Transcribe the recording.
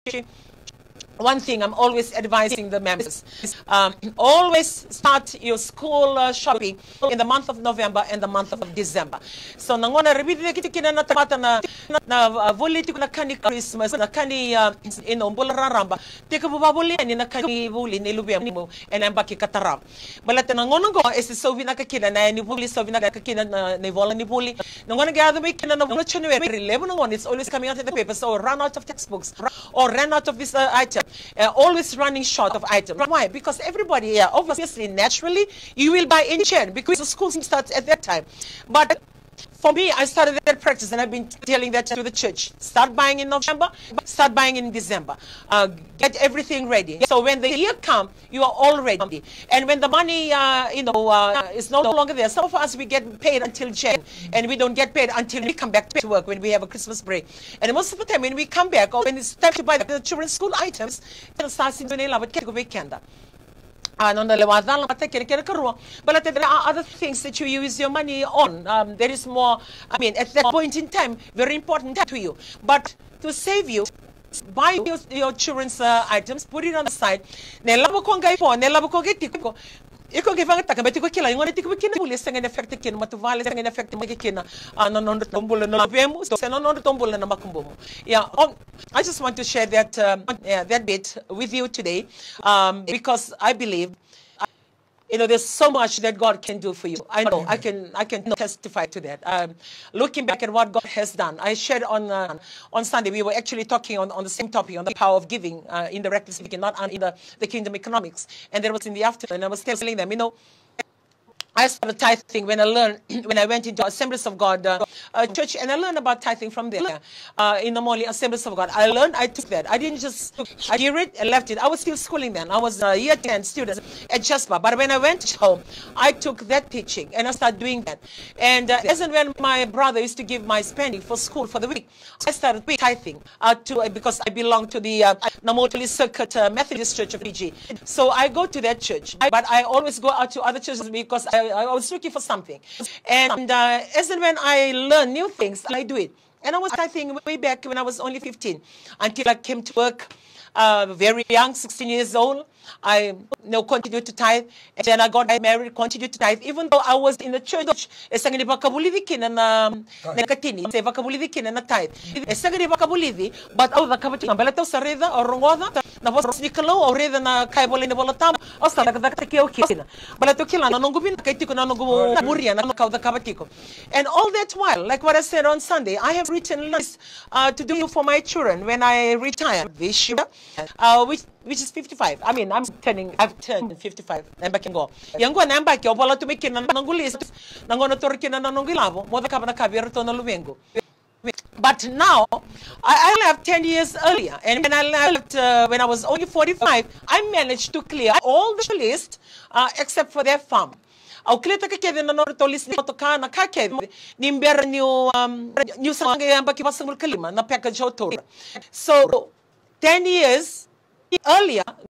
one thing I'm always advising the members, always start your school shopping in the month of November and the month of December. So nangona rebidi kiti na tamata na voliti na kani Christmas na kani inombol raramba tika bubabuli ni na kani vuli ni lubemo and I'm baki katara. Balata nangona go is so vina kakina na ni vuli so vina kakina na vola ni vuli. Nangona gather week na January 11 it's always coming out in the paper. So run out of textbooks or run out of this item. Always running short of items. Why? Because everybody, obviously, naturally, you will buy in chain because the school starts at that time. But for me, I started that practice, and I've been telling that to the church. Start buying in November, start buying in December. Get everything ready. So when the year comes, you are all ready. And when the money, is no longer there, some of us, we get paid until January, and we don't get paid until we come back to work when we have a Christmas break. And most of the time, when we come back, or when it's time to buy the children's school items, it starts in the weekend. But there are other things that you use your money on. There is more, at that point in time, very important to you. But to save you, buy your children's items, put it on the side. Iko givanga takabeti ko kila ngone tiku kina bule senga effect kina matuvale senga effect kina non tombole no bemu so non tombole na makumbomo. Yeah, I just want to share that that bit with you today because I believe there's so much that God can do for you. I know I can testify to that. Looking back at what God has done, I shared on Sunday. We were actually talking on the same topic, on the power of giving, indirectly speaking, not in the kingdom economics. And that was in the afternoon. And I was telling them, I started tithing when I went into Assemblies of God church, and I learned about tithing from there. In the morning, Assemblies of God, I took that. I didn't just hear it and left it. I was still schooling then. I was a year 10 student at Jasper. But when I went home, I took that teaching and I started doing that. And as and when my brother used to give my spending for school for the week, I started tithing because I belong to the Namotoli Circuit Methodist Church of Fiji. So I go to that church, but I always go out to other churches because I was looking for something. And as and when I learn new things, I do it. And I was tithing way back when I was only 15 until I came to work very young, 16 years old. I continued to tithe, and then I got married, continued to tithe, even though I was in the church. But and all that while, like what I said on Sunday, I have written lists to do for my children when I retire this year, which is 55. I've turned 55. Namba kingo. Yango namba kyo bola to make na nangulis. Nangono torki na nangilavo. Moda kabana kabirto na luwengo. But now, I left 10 years earlier. And when I left, when I was only 45, I managed to clear all the list except for their farm. Au kleta ka kede na noro tolis ni toka na ka kede ni mbera new sanga yamba ki pasangul kalima na package hotor. So 10 years earlier,